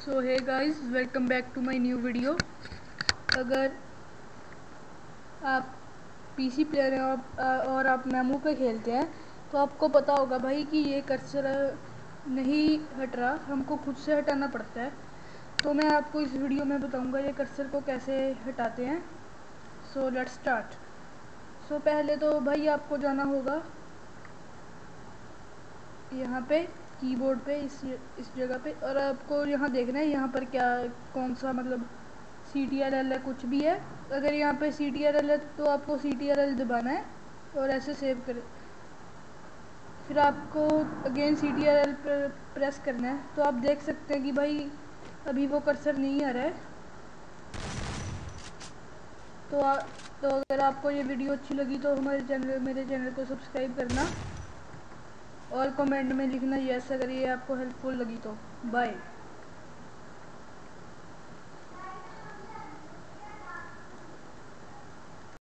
So hey guys, welcome back to my new video. अगर आप PC player हैं और आप मेमू पे खेलते हैं तो आपको पता होगा भाई कि ये कर्सर नहीं हट रहा, हमको खुद से हटाना पड़ता है। तो मैं आपको इस वीडियो में बताऊंगा ये कर्सर को कैसे हटाते हैं। So let's start. सो पहले तो भाई आपको जाना होगा यहाँ पे कीबोर्ड पे इस जगह पे, और आपको यहाँ देखना है यहाँ पर क्या कौन सा मतलब CTRL है, कुछ भी है। अगर यहाँ पे CTRL है तो आपको CTRL दबाना है और ऐसे सेव कर, फिर आपको अगेन CTRL प्रेस करना है। तो आप देख सकते हैं कि भाई अभी वो कर्सर नहीं आ रहा है। तो तो अगर आपको ये वीडियो अच्छी लगी तो मेरे चैनल को सब्सक्राइब करना और कमेंट में लिखना यस अगर ये आपको हेल्पफुल लगी तो। बाय।